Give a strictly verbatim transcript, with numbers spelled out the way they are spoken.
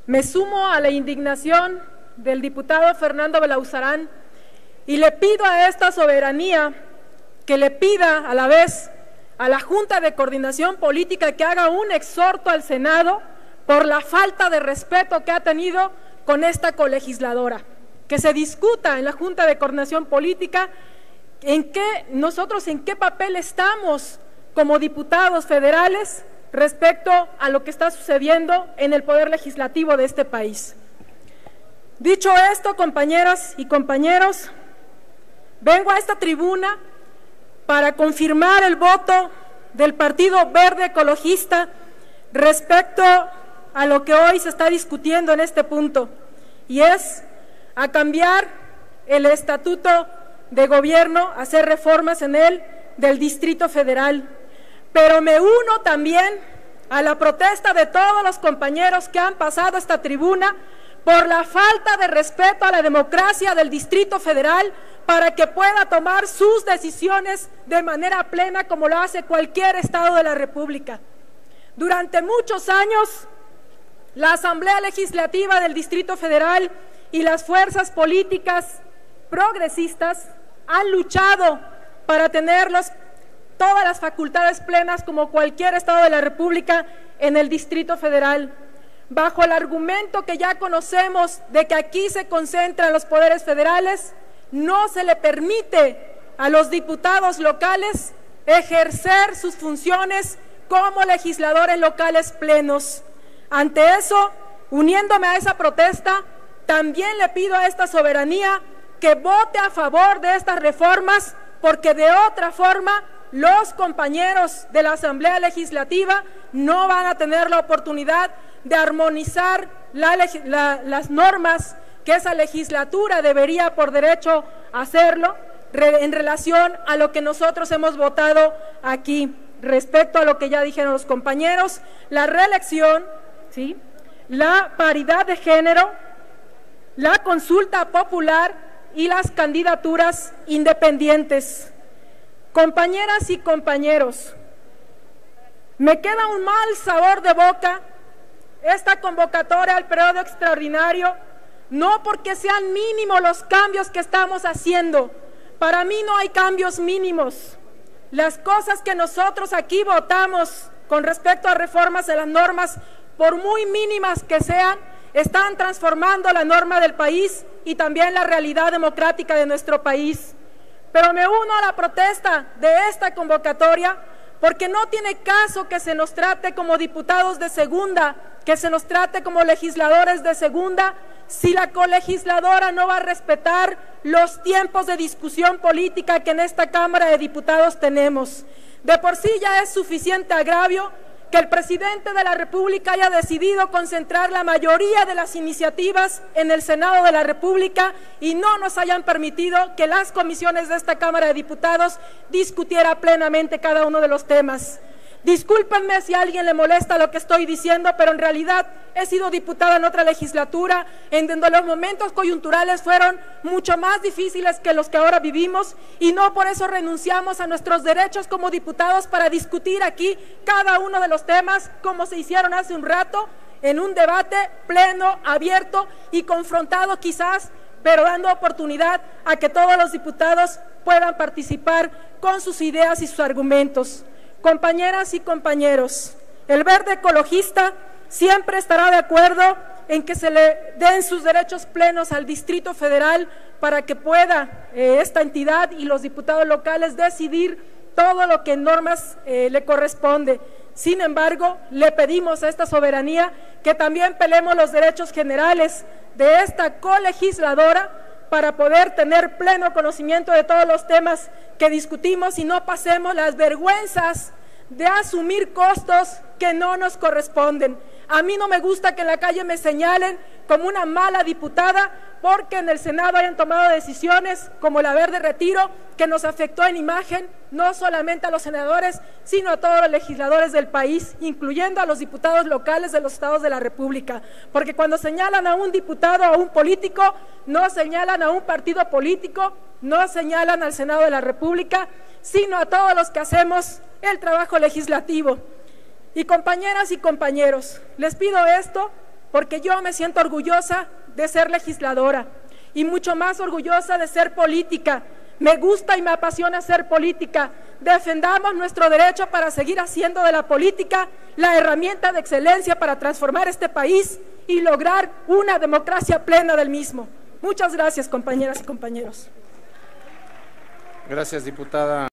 Me sumo a la indignación del diputado Fernando Belauzarán y le pido a esta soberanía que le pida a la vez a la Junta de Coordinación Política que haga un exhorto al Senado por la falta de respeto que ha tenido con esta colegisladora, que se discuta en la Junta de Coordinación Política en qué, nosotros en qué papel estamos como diputados federales respecto a lo que está sucediendo en el Poder Legislativo de este país. Dicho esto, compañeras y compañeros, vengo a esta tribuna para confirmar el voto del Partido Verde Ecologista respecto a lo que hoy se está discutiendo en este punto, y es a cambiar el estatuto de gobierno, hacer reformas en él del Distrito Federal. Pero me uno también a la protesta de todos los compañeros que han pasado esta tribuna por la falta de respeto a la democracia del Distrito Federal para que pueda tomar sus decisiones de manera plena como lo hace cualquier estado de la República. Durante muchos años, la Asamblea Legislativa del Distrito Federal y las fuerzas políticas progresistas han luchado para tener los, todas las facultades plenas como cualquier estado de la República en el Distrito Federal, bajo el argumento que ya conocemos de que aquí se concentran los poderes federales. No se le permite a los diputados locales ejercer sus funciones como legisladores locales plenos. Ante eso, uniéndome a esa protesta, también le pido a esta soberanía que vote a favor de estas reformas, porque de otra forma los compañeros de la Asamblea Legislativa no van a tener la oportunidad de armonizar la, la, las normas que esa legislatura debería por derecho hacerlo re, en relación a lo que nosotros hemos votado aquí. Respecto a lo que ya dijeron los compañeros, la reelección, ¿sí?, la paridad de género, la consulta popular y las candidaturas independientes. Compañeras y compañeros, me queda un mal sabor de boca esta convocatoria al periodo extraordinario, no porque sean mínimos los cambios que estamos haciendo. Para mí no hay cambios mínimos. Las cosas que nosotros aquí votamos con respecto a reformas de las normas, por muy mínimas que sean, están transformando la norma del país y también la realidad democrática de nuestro país. Pero me uno a la protesta de esta convocatoria porque no tiene caso que se nos trate como diputados de segunda, que se nos trate como legisladores de segunda, si la colegisladora no va a respetar los tiempos de discusión política que en esta Cámara de Diputados tenemos. De por sí ya es suficiente agravio que el presidente de la República haya decidido concentrar la mayoría de las iniciativas en el Senado de la República y no nos hayan permitido que las comisiones de esta Cámara de Diputados discutiera plenamente cada uno de los temas. Discúlpenme si a alguien le molesta lo que estoy diciendo, pero en realidad he sido diputada en otra legislatura en donde los momentos coyunturales fueron mucho más difíciles que los que ahora vivimos, y no por eso renunciamos a nuestros derechos como diputados para discutir aquí cada uno de los temas como se hicieron hace un rato, en un debate pleno, abierto y confrontado quizás, pero dando oportunidad a que todos los diputados puedan participar con sus ideas y sus argumentos. Compañeras y compañeros, el Verde Ecologista siempre estará de acuerdo en que se le den sus derechos plenos al Distrito Federal para que pueda eh, esta entidad y los diputados locales decidir todo lo que en normas eh, le corresponde. Sin embargo, le pedimos a esta soberanía que también peleemos los derechos generales de esta colegisladora para poder tener pleno conocimiento de todos los temas que discutimos y no pasemos las vergüenzas de asumir costos que no nos corresponden. A mí no me gusta que en la calle me señalen como una mala diputada porque en el Senado hayan tomado decisiones como la Verde Retiro que nos afectó en imagen, no solamente a los senadores, sino a todos los legisladores del país, incluyendo a los diputados locales de los estados de la República. Porque cuando señalan a un diputado o a un político, no señalan a un partido político, no señalan al Senado de la República, sino a todos los que hacemos el trabajo legislativo. Y compañeras y compañeros, les pido esto porque yo me siento orgullosa de ser legisladora y mucho más orgullosa de ser política. Me gusta y me apasiona ser política. Defendamos nuestro derecho para seguir haciendo de la política la herramienta de excelencia para transformar este país y lograr una democracia plena del mismo. Muchas gracias, compañeras y compañeros. Gracias, diputada.